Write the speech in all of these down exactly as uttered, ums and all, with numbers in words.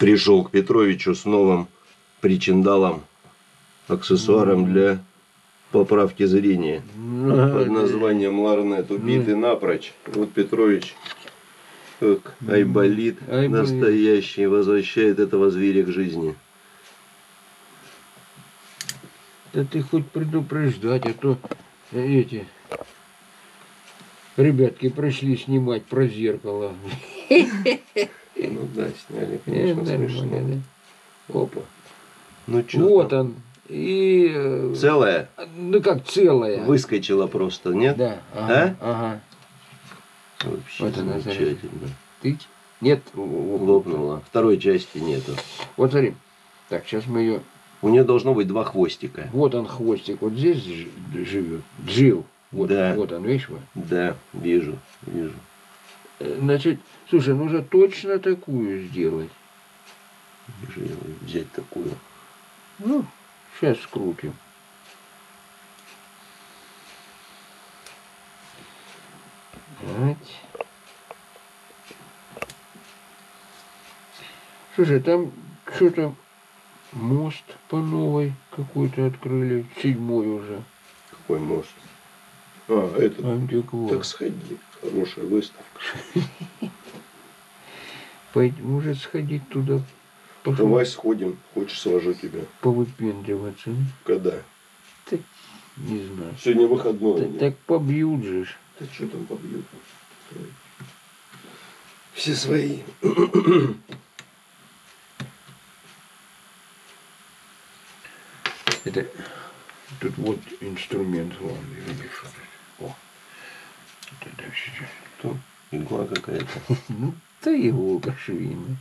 пришел к Петровичу с новым причиндалом, аксессуаром для поправки зрения под названием Ларнет. Убитый напрочь. Вот Петрович, как айболит настоящий, возвращает этого зверя к жизни. Да ты хоть предупреждать, а то эти ребятки пришли снимать про зеркало. Ну да, сняли, конечно, смешно. Опа. Ну что? Вот он. И... Целая? Ну как целая? Выскочила просто, нет? Да. Ага. А? Ага. Вообще Вот она, замечательно. Ты? Нет. Лопнула. Второй части нету. Вот смотри. Так, сейчас мы ее... У нее должно быть два хвостика. Вот он хвостик. Вот здесь живет. Жил. Вот, да. Вот он, видишь? Вот. Да, вижу, вижу. Значит, слушай, нужно точно такую сделать. Вижу, взять такую. Ну, сейчас скрутим. Вот. Слушай, там что-то мост по новой какой-то открыли, седьмой уже. Какой мост? А, этот. Антиквар. Так сходи, хорошая выставка. Пойдем, может сходить туда. Пошел. Давай сходим, хочешь свожу тебя. Повыпендриваться. Когда? Так, не знаю. Сегодня выходной. Так, так побьют же. Да что там побьют? Все свои. Это тут вот инструмент главный, видишь? О, вот это сейчас. Что? Игла какая-то. Ну, да иголка швейная.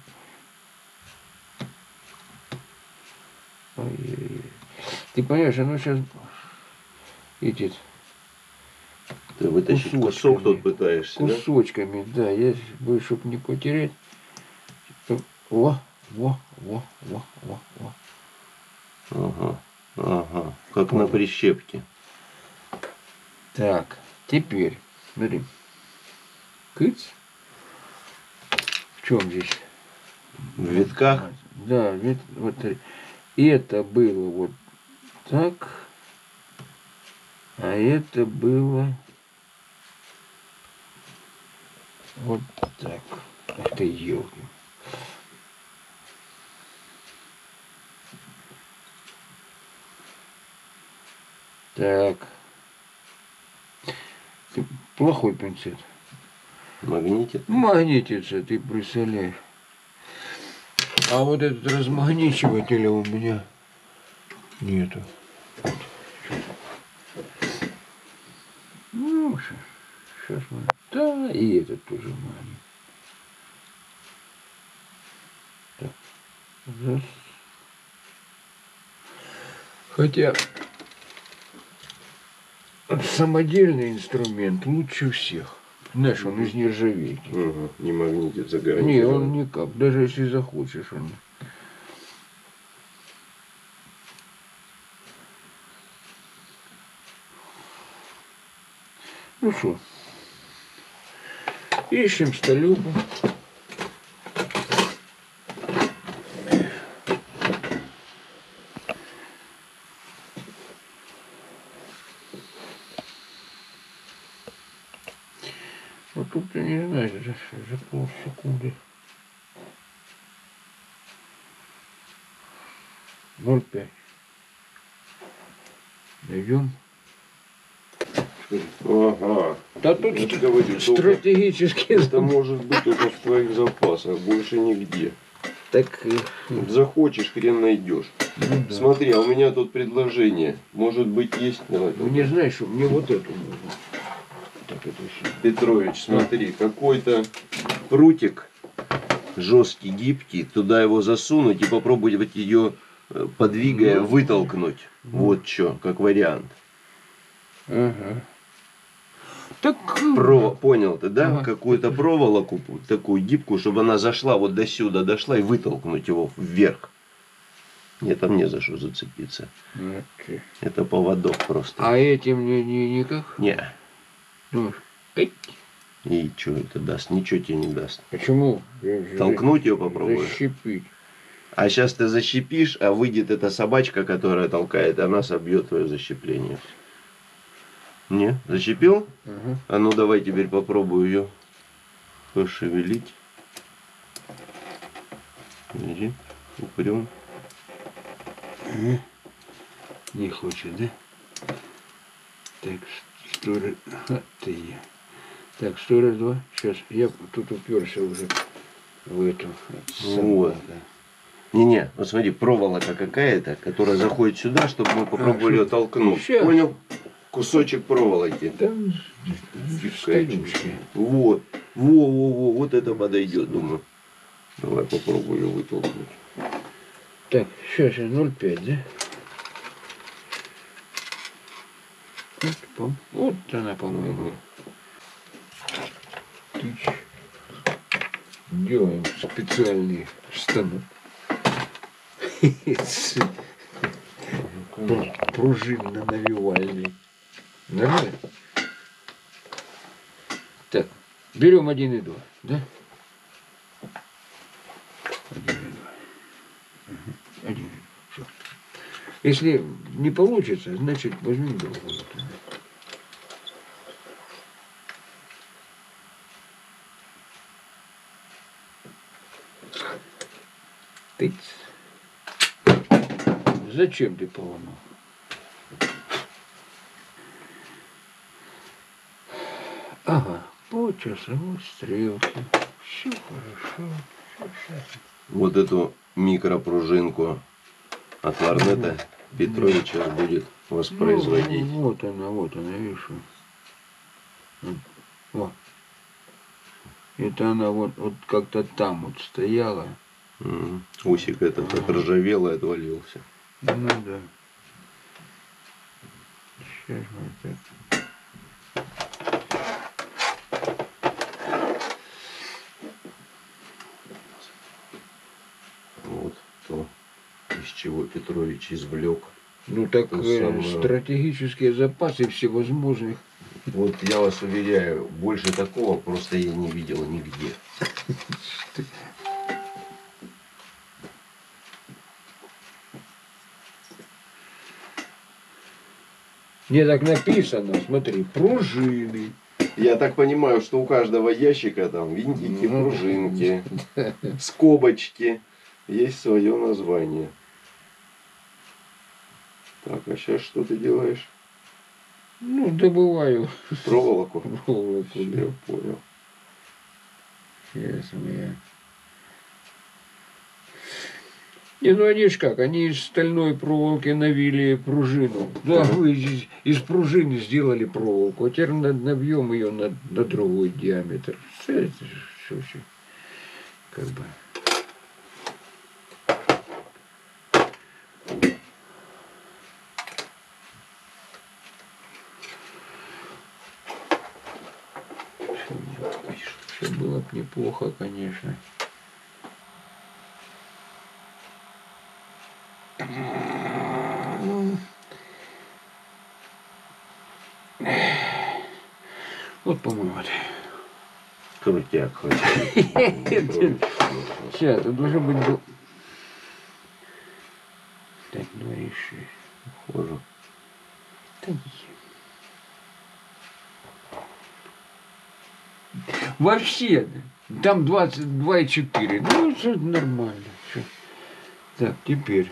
Ой-ой-ой. Ты понимаешь, оно сейчас эти Ты вытащить кусок тут пытаешься, кусочками, да? да, я боюсь, чтобы не потерять. О, во, во, во, во, во. Ага, ага, как на прищепке. Так, теперь, смотри. Кыц. В чем здесь? В витках? Да, вид, вот это было вот так, а это было вот так. Ах ты елки. Так. Ты плохой пинцет. Магнитит? Магнитится, ты представляешь. А вот этот размагничивателя у меня нету. Ну, сейчас мы... Да, и этот тоже магнит. Так. Раз. Хотя самодельный инструмент лучше всех. Знаешь, он из нержавейки. Угу, не магнитится, гарантированно. Не, он никак. Даже если захочешь, он... Ну что, ищем столюбу. Вот тут я не знаю, за, за полсекунды. ноль пять. Найдем. Ага. Да тут я говорю, стратегически. Это может быть только в твоих запасах, больше нигде. Так захочешь, хрен найдешь. Ну, да. Смотри, а у меня тут предложение. Может быть, есть. Давай, ну не знаешь, что мне вот эту нужно. Так, это еще. Петрович, смотри, какой-то прутик жесткий, гибкий, туда его засунуть и попробовать ее, подвигая, ну, вытолкнуть. Ну. Вот что, как вариант. Ага. Так... Про... Понял ты, да? Ага. Какую-то проволоку такую гибкую, чтобы она зашла вот до сюда, дошла и вытолкнуть его вверх. Нет, там не за что зацепиться. Okay. Это поводок просто. А этим не, не, никак? Не. Ну, и что это даст? Ничего тебе не даст. Почему? Толкнуть ее попробуешь? Защепить. А сейчас ты защипишь, а выйдет эта собачка, которая толкает, она собьет твое защипление. Не? Защипил? Ага. А ну давай теперь попробую ее пошевелить. Бери, упрем. Ага. Не хочет, да? Так, сто раз... Ха, ты. Так, сто раз, два. Сейчас, я тут уперся уже в эту. Вот. Не-не, вот смотри, проволока какая-то, которая заходит сюда, чтобы мы попробовали А, ее толкнуть. щас. Понял? Кусочек проволоки. Там Столючки. Вот. Во-во-во, вот это подойдет, думаю. Давай попробую ее вытолкнуть. Так, сейчас я ноль пять, да? Вот, по- вот она, по-моему. Тыч. Делаем специальный станок. Пружинно-навивальный. Нормально? Так, берем один и два, да? Один и два. Угу. Один и два. Всё. Если не получится, значит возьмем другую. Тыц. Зачем ты поломал? Ага, по часовой стрелке. Все хорошо. Всё, всё. Вот эту микропружинку от Ларнета Петрович сейчас будет воспроизводить. Ну, вот она, вот она, видишь. Вот. Вот. Это она вот, вот как-то там вот стояла. М, Усик этот отржавел и отвалился. Ну да. Сейчас мы так. Вот то, из чего Петрович извлек. Ну так То э, самое. стратегические запасы всевозможных. Вот я вас уверяю, больше такого просто я не видел нигде. Не так написано, смотри, пружины. Я так понимаю, что у каждого ящика там винтики, Ну, пружинки, скобочки. Есть свое название. Так, а сейчас что ты делаешь? Ну, добываю Проволоку? проволоку. Да. Я понял. Сейчас мы... Не, ну они ж как, они из стальной проволоки навили пружину. Да, Ага. вы из, из пружины сделали проволоку, а теперь на- набьем ее на, на другой диаметр. Все, это все, все, как бы. Все было бы неплохо, конечно. Ну, вот, по-моему, вот. Крутяк хоть. Сейчас, это должен быть... был- Так, два и шесть. Похоже. Да не. Вообще, там двадцать два и четыре. Ну, это нормально. Всё. Так, теперь.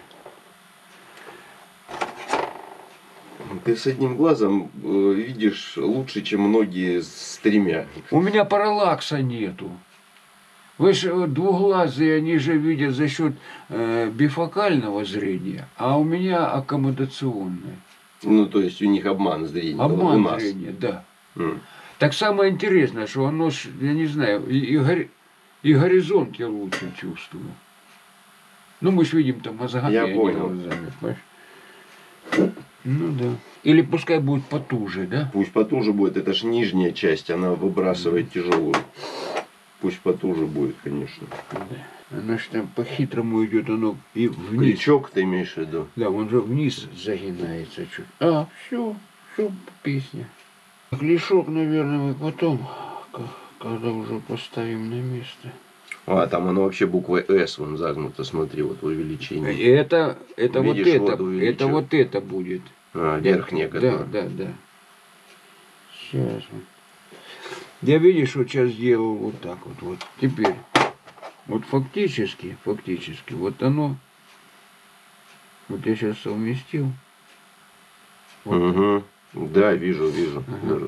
Ты с одним глазом э, видишь лучше, чем многие с тремя. У меня параллакса нету. Вы же двуглазые, они же видят за счет э, бифокального зрения, а у меня аккомодационное. Ну, то есть у них обман зрения. у Обман нас. зрения, да. М. Так самое интересное, что оно, ж, я не знаю, и, и, гори- и горизонт я лучше чувствую. Ну, мы же видим там мозгами, Я а не понял. глазами, понимаешь? Ну да. Или пускай будет потуже, да? Пусть потуже будет, это ж нижняя часть, она выбрасывает тяжелую. Пусть потуже будет, конечно. Оно же там по-хитрому идет, оно и вниз. Крючок ты имеешь в виду? Да, он же вниз загинается чуть. А, все, все, песня. Клешок, наверное, мы потом, к- когда уже поставим на место. А, там оно вообще буквой С, вон загнуто, смотри, вот в увеличении. Это, это вот Видишь, это, вот увеличил. это вот это будет. А, верхняя, Да, которая. да, да. Сейчас. Я, видишь, вот сейчас сделал вот так вот, вот. Теперь, вот фактически, фактически, вот оно, вот я сейчас совместил. Вот Угу. Да, вижу, вижу. Ага.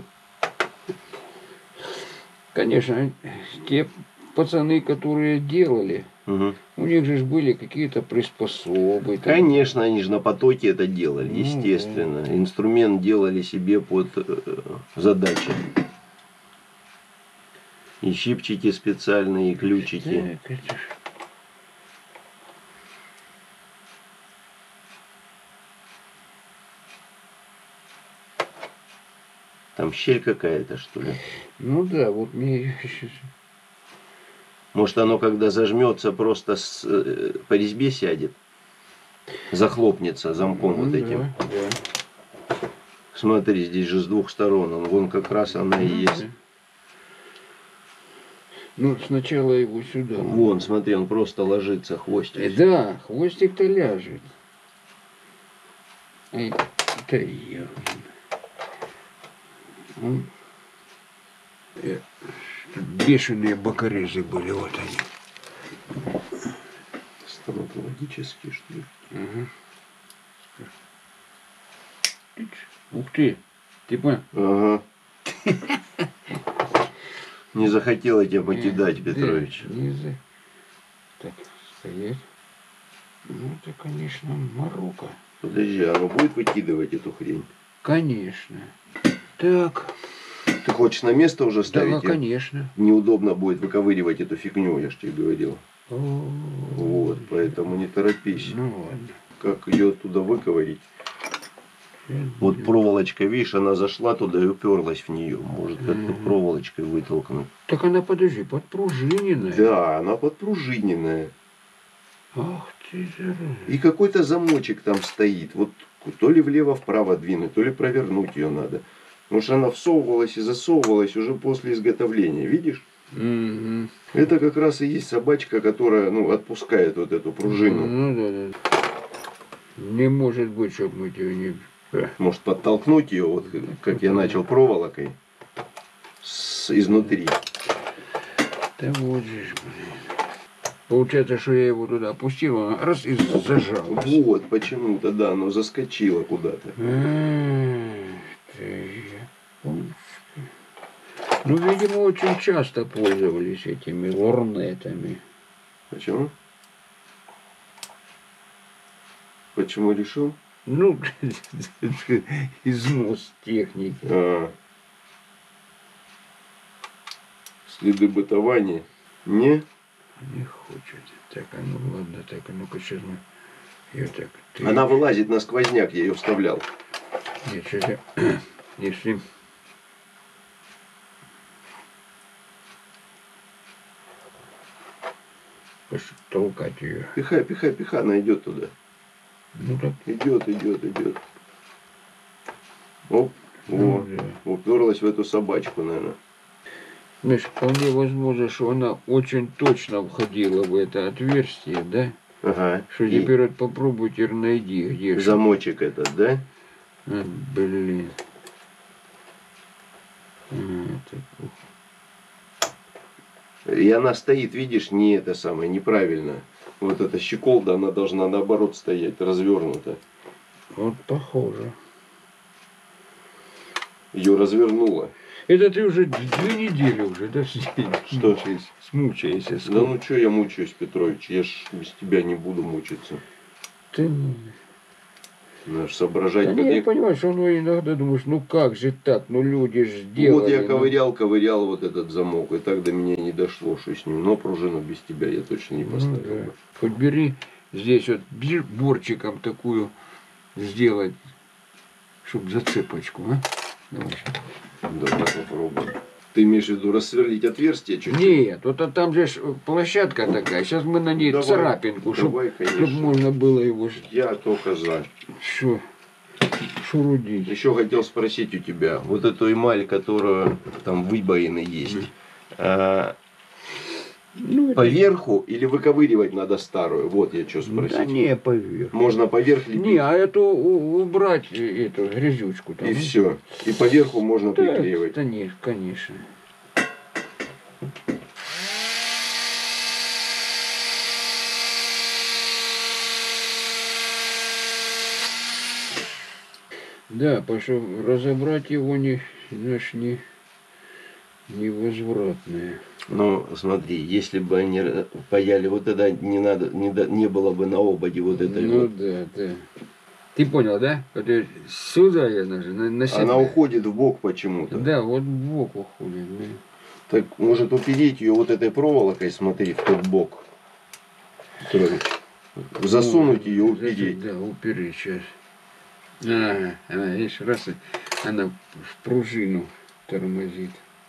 Конечно, те пацаны, которые делали, Угу. у них же ж были какие-то приспособы. там. Конечно, они же на потоке это делали, Ну, естественно. Инструмент делали себе под э, задачи. И щипчики специальные, и ключики. Так, это ж- Там щель какая-то, что ли? Ну да, вот мне сейчас. Может, оно, когда зажмется, просто с, э, по резьбе сядет? Захлопнется замком вот этим. Да, да. Смотри, здесь же с двух сторон. Он, вон как раз она и Ну, есть. да. Ну, сначала его сюда. Вон, смотри, он просто ложится, Э, хвостик. Да, хвостик-то ляжет. Ай, да я. Он- э, тут бешеные бокорезы были, вот они. Стоматологические, что ли? Ага. Ух ты, ты понял? Ага. Не захотел я тебя покидать, Да, Петрович. не за- Так, стоять. Ну, это, конечно, морока. Подожди, а оно будет выкидывать эту хрень? Конечно. Так, Ты хочешь на место уже да, ставить? её? конечно. Неудобно будет выковыривать эту фигню, я же тебе говорил. О, Вот, поэтому не торопись. Ну ладно. Как ее оттуда выковырить? Вот проволочка, видишь, она зашла туда и уперлась в нее. Может, как-то Мгм. проволочкой вытолкнуть. Так она, подожди, подпружиненная. Да, она подпружиненная. Ах ты, зараза. И какой-то замочек там стоит. Вот то ли влево-вправо двинуть, то ли провернуть ее надо. Потому что она всовывалась и засовывалась уже после изготовления. Видишь? Мгм. Это как раз и есть собачка, которая, ну, отпускает вот эту пружину. Ну да, да. Не может быть, чтобы мы тебя не... Э, Может подтолкнуть ее, вот как я начал проволокой, с, изнутри. Да вот же ж, блин. Получается, что я его туда опустил, он раз и зажал. Вот, почему-то, да, оно заскочило куда-то. Ну, видимо, очень часто пользовались этими лорнетами. Почему? Почему решил? Ну, износ техники. А, следы бытования? Не? Не хочет. Так, а ну ладно, так, а ну-ка сейчас мы ее так. Ты... Она вылазит на сквозняк, я ее вставлял. Нет, сейчас я... Если... Пошли толкать ее. Пихай, пихай, пихай, она идет туда. Ну так. Идет, идет, идет. Оп, Ну, во, да. уперлась в эту собачку, наверное. Знаешь, вполне возможно, что она очень точно входила в это отверстие, да? Ага. Что И теперь вот попробуй теперь найди, где ж- замочек этот, да? А, блин. А, это... И она стоит, видишь, не это самое, неправильно. Вот эта щеколда, она должна наоборот стоять, развернута. Вот похоже. Ее развернуло. Это ты уже две недели уже, да, Что? смучаешься, смучаешься. Да ну что я мучаюсь, Петрович, я ж без тебя не буду мучиться. Ты... Надо ж соображать. Да как не, я- понимаешь, ну иногда думаешь, ну как же так, ну люди же сделали. Вот я ну. ковырял, ковырял вот этот замок, и так до меня не дошло, что с ним. Но пружину без тебя я точно не Ну, поставил да. бы. Хоть бери здесь вот бери борчиком такую сделать, чтобы зацепочку, а? Давай. Давай попробуем. Ты имеешь в виду рассверлить отверстие чуть-чуть? Нет, вот а там же ж площадка такая, сейчас мы на ней Давай, царапинку, давай, чтобы конечно. можно было его Я только за. что шурудить. Еще хотел спросить у тебя, вот эту эмаль, которая там выбоины есть, а, Ну, это- Поверху или выковыривать надо старую? Вот я что Да спросить. не, поверх. Можно поверх лепить. Не, а эту у- убрать, э, эту грязючку там. И все. И поверху можно Да, приклеивать. да нет, конечно. Да, потому что разобрать его не, знаешь, не, невозвратное. Ну, смотри, если бы они р- паяли, вот тогда не надо, не, да- не было бы на ободе вот этой Ну вот. да, да. Ты понял, да? Вот я- сюда я даже на, на себя. Она уходит в бок почему-то. Да, вот в бок уходит. Да. Так может упереть ее вот этой проволокой, смотри, в тот бок. Петрович. Засунуть Ну, ее, зачем? упереть. Да, упереть сейчас. А, она, видишь, раз, и она в пружину тормозит.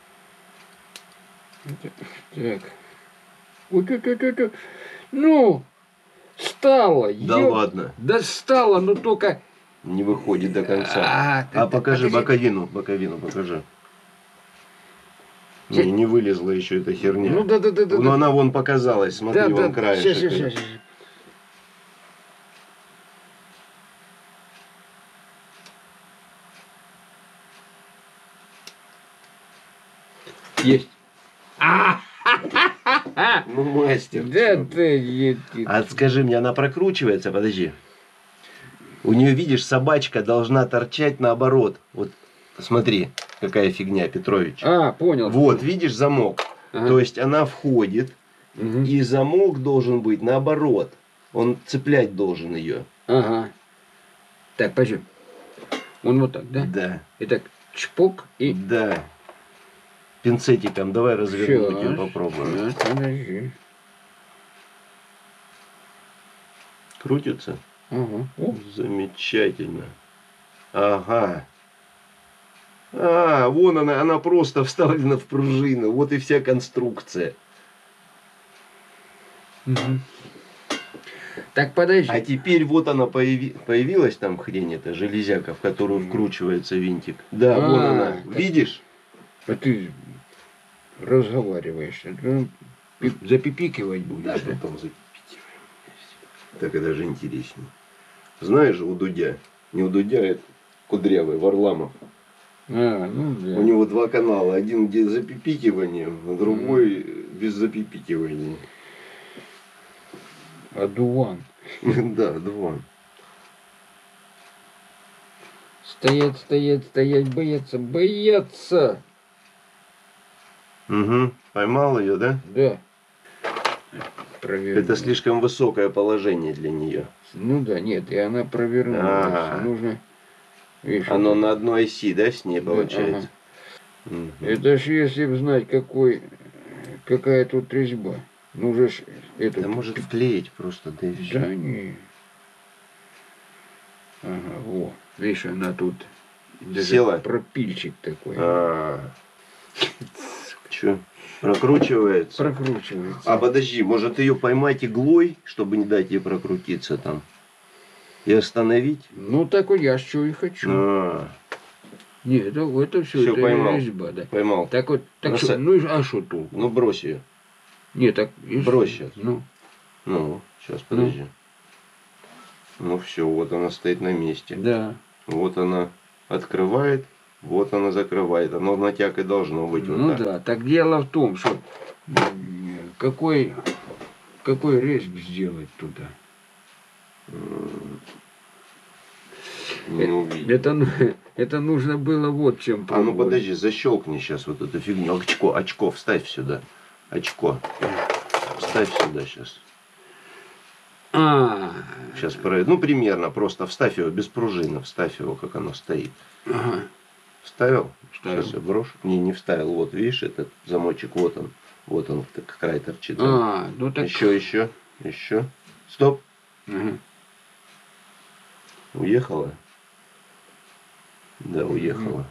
Так. Вот это, это, это. Ну, стало. Да ёп. ладно, Да стало, но только... не выходит до конца. А, А ты- покажи подожди. боковину, боковину покажи. Те- Не, не вылезла еще эта херня. Ну да, да, да, да. Но да. она вон показалась, смотри, Да, вон да, краешек. щас, щас, ее. щас. Есть. А, Ну, мастер. да, чё. ты, ети. А скажи мне, она прокручивается? Подожди. У нее, видишь, собачка должна торчать наоборот. Вот смотри, какая фигня, Петрович. А, понял. Вот, видишь, замок. Ага. То есть она входит, Мгм. и замок должен быть наоборот. Он цеплять должен ее. Ага. Так, пойдем. Он вот так, да? Да. И так чпок и... Да. Пинцетиком давай развернуть ее Щас, попробуем. щас, подожди. Крутится? Ага. О, Замечательно. Ага. А, вон она, она просто вставлена в пружину. Вот и вся конструкция. мгм. Так, подожди. А теперь вот она появи- появилась там хрень, эта железяка, в которую вкручивается винтик. Да, вон А, она. так. Видишь? А ты разговариваешь. а то пи- запипикивать будешь, да? потом запикиваем. Так это же интереснее. Знаешь же, у Дудя, не у Дудя, это Кудрявый, Варламов. А, ну да. У него два канала. Один где за пипикиванием, а другой без запипикивания. Адуван. Да, два. Стоять, стоять, стоять, бояться, бояться. Угу. Поймал ее, да? Да. Провернула. Это слишком высокое положение для нее. Ну да, нет, и она провернулась. Ага. Нужно... Видишь, Оно вот- на одной оси, да, с ней Да, получается? ага. Мгм. Это ж если б знать, какой, какая тут резьба. Ну же ж это... Да может вклеить просто, да и все. Да не. Ага, во. Видишь, она тут даже Села? пропильчик такой. А, че, прокручивается? Прокручивается. А подожди, может ее поймать иглой, чтобы не дать ей прокрутиться там? И остановить? Ну так вот я что и хочу. А, Нет, это, это все, Всё, это поймал. резьба, да. поймал. Так вот, так Бросай. что, ну и а что толку? Ну брось ее. Нет, так... и Брось что? сейчас. Ну, Ну, сейчас, подожди. Ну все, вот она стоит на месте. да. Вот она открывает, вот она закрывает. Оно натяг и должно быть вот Ну так. да, так дело в том, что м, какой, какой рейс сделать туда? Не увидел. Это, ну- это нужно было вот чем А ну пробовать. подожди, защелкни сейчас вот эту фигню. Очко, очко, вставь сюда. Очко. Вставь сюда сейчас. А, Сейчас про... Ну, примерно, просто вставь его без пружины, вставь его, как оно стоит. ага. Вставил? Вставил. Сейчас я брошу. Не, не вставил. Вот, видишь, этот замочек, вот он. Вот он, так, край торчит. А, ну так... Еще, еще, еще. Стоп. Ага. Уехала? Да, уехала.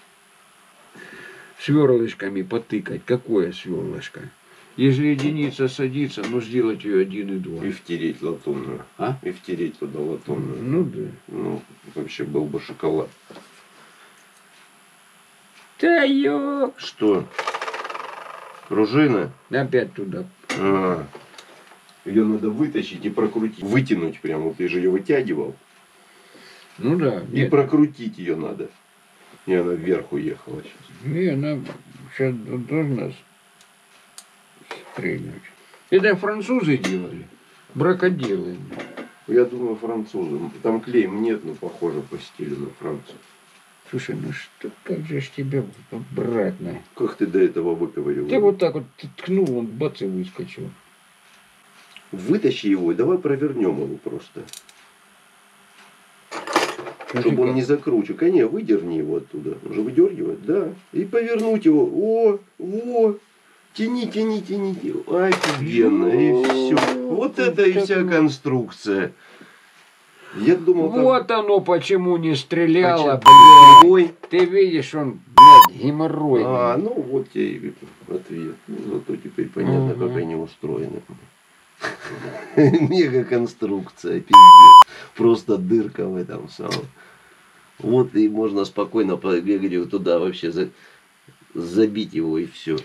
Сверлышками потыкать. Какое сверлышко? Если единица садится, ну сделать ее один и два. И втереть латунную. А? И втереть туда латунную. Ну да. Ну, вообще был бы шоколад. Да ё! Что? Пружина? Опять туда. А, ее надо вытащить и прокрутить. Вытянуть прямо. Вот ты же ее вытягивал. Ну да. И Нет. прокрутить ее надо. И она вверх уехала сейчас. Не, она сейчас должна стрельнуть. Это французы делали. Бракоделы. Я думаю, французам. Там клейм нет, но похоже по стилю на Францию. Слушай, ну что, как же ж тебя обратно? Как ты до этого выковырил? Ты вот так вот ткнул, он бац и выскочил. Вытащи его и давай провернем его просто. Чтобы он не закручивал. Конечно, выдерни его оттуда. Он же выдергивает, да. И повернуть его. О, о. Тяни, тяни, тяни. Офигенно. И все. Вот это и вся конструкция. Я думал, там... Вот оно почему не стреляло, Почему? блядь. Ты видишь, он, блядь, геморрой. А, ну вот тебе и ответ. Ну, зато теперь понятно, Ага. как они устроены. Мега конструкция, пиздец. Просто дырка в этом самом. Вот и можно спокойно побегать туда вообще, за... забить его и все.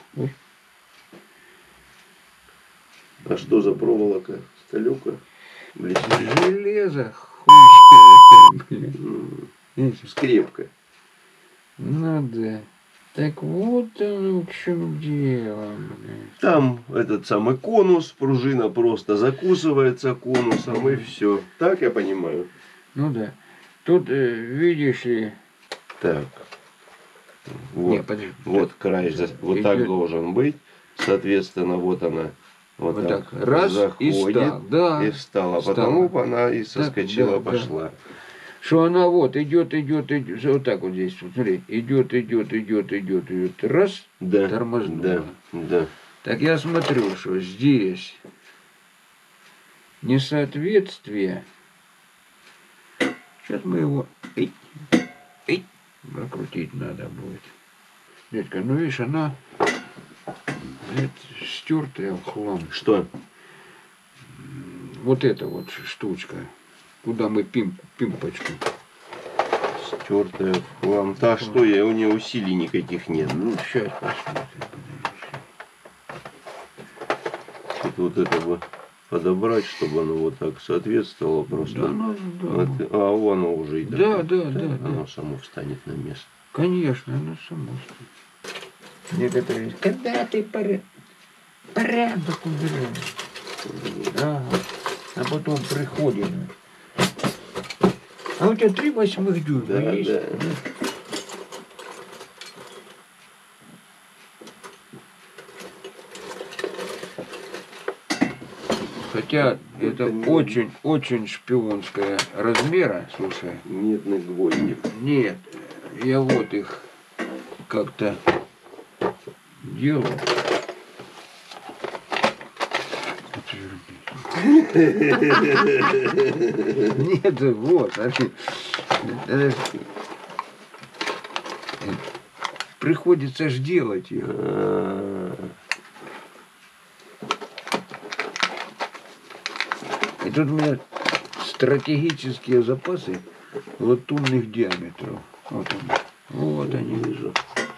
А что за проволока? Сталюка? Блестящая. Железо, хуй, блядь. М, Скрепка. Ну да. Так вот оно в чем дело, блядь. Там этот самый конус, пружина просто закусывается конусом и все. Так я понимаю. Ну да. Тут, э, видишь ли... Так. Вот, Не, подожди. вот край, за- вот так Идет. должен быть. Соответственно, вот она вот, Вот так, так. Раз и заходит встал. Да. и встала. Встала. Потому она и соскочила, да, да. пошла. Что она вот идет, идет, идет. Вот так вот здесь. Вот, смотри. Идет, идет, идет, идет, идет. Раз. Да, Тормознула. да, да. Так я смотрю, что здесь несоответствие. Сейчас мы его эй, эй, прокрутить надо будет. Дядька, ну видишь, она стертая в хлам. Что? Вот эта вот штучка, куда мы пим, пимпочку. Стертая в хлам. Так что я, у нее усилий никаких нет. Ну, сейчас посмотрим. Что-то вот это бы подобрать, чтобы оно вот так соответствовало просто. Да, ну, да. Вот, а вон оно уже и Да, такое. да, да, Оно да. само встанет на место. Конечно, она сама стоит. Некоторые, когда ты порядок, порядок убираешь. Ага. А потом приходим. А у тебя три восьмых дюйма Да, есть? да. Хотя это Это не- очень, очень шпионская размера, слушай. Медный гвоздик. Нет, я вот их как-то делал. Нет, вот, они, э, приходится ж делать их. А, И тут у меня стратегические запасы латунных диаметров. Вот они. Вот они. вижу.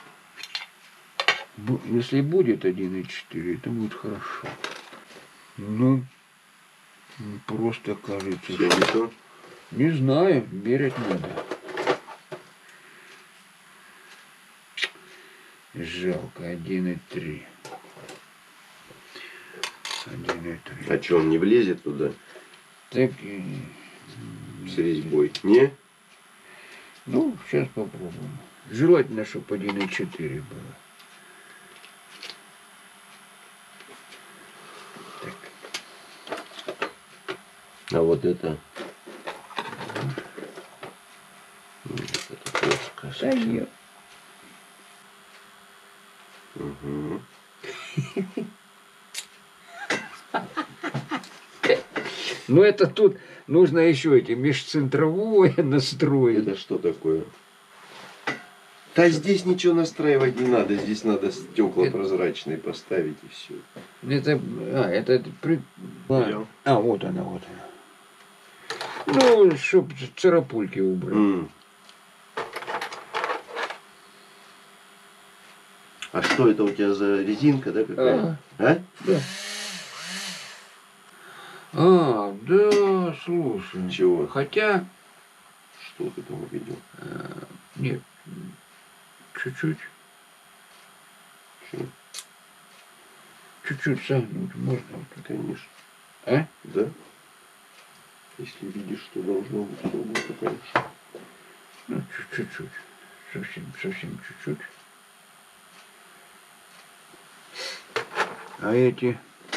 Бу- Если будет один и четыре, это будет хорошо. Ну, м, просто кажется, Все не то. не знаю, мерять надо. Жалко, один и три. Один и три. А что, он не влезет туда Так, э, с резьбой? Не? ну, сейчас попробуем. Желательно, чтобы один и четыре было. Так. А вот это... Вот это плоское Да совсем. я- Угу. Ну, это тут нужно еще эти межцентровое настроить. Это что такое? Да здесь ничего настраивать не надо. Здесь надо стекла Это- прозрачные поставить и все. Это, а, это, при- Понял. а, вот она, вот она. Ну, чтоб царапульки убрать. А что это у тебя за резинка, да, какая? Ага. А? Да. А, да, слушай. Чего? Хотя, Что ты там увидел? э, нет, чуть-чуть, Чё? чуть-чуть согнуть можно. Конечно. А? Да? Если видишь, что должно быть, то будет, то, конечно. Ну, чуть-чуть. Совсем, совсем чуть-чуть. А эти...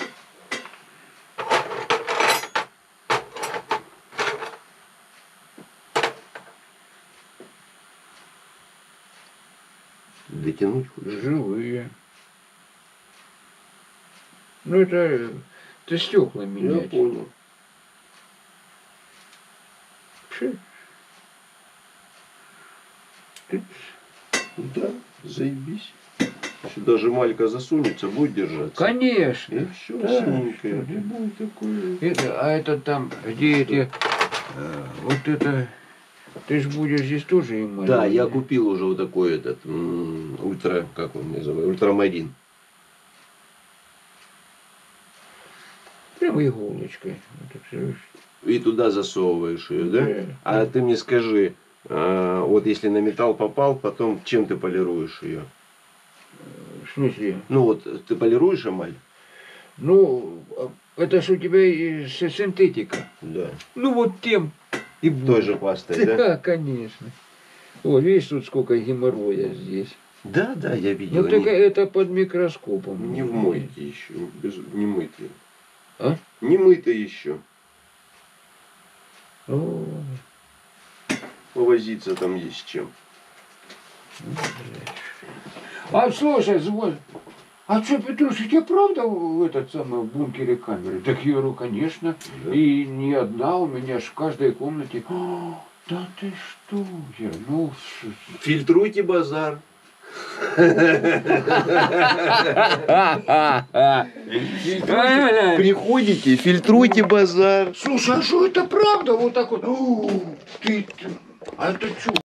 Дотянуть хочешь? живые. Ну, это... Ты стекла Я менять. понял. Чё? Ты- Да, заебись. Сюда же малька засунется, будет держаться. Конечно. И все, Да, синенькое. что И ты. будет такое. Это, а это там, где эти... э, вот это... Ты ж будешь здесь тоже им малевать, Да, я купил уже вот такой этот м, ультра, как он называется, ультрамарин. Прям иголочкой. Вот так всё. И туда засовываешь ее, да? Да. А ты мне скажи, а, вот если на металл попал, потом чем ты полируешь ее? В смысле? Ну вот, ты полируешь эмаль? Ну, а это ж у тебя и с- синтетика. Да. Ну вот тем и Той будет. же пастой, да? Да, конечно. О, видишь, тут сколько геморроя здесь. Да, да, я видел. Ну так они это под микроскопом. не в мойке еще, без, не мытые. А? Не мытые еще. О, Повозиться там есть с чем. а слушай, звон. А что, Петруш, у тебя правда в этот самый в бункере камеры? Так я говорю, конечно. Да. И не одна, у меня ж в каждой комнате. О, да ты что? Я, ну, с- Фильтруйте базар. Приходите, фильтруйте базар. Слушай, а что это правда вот так вот? О, ты, ты- а это что?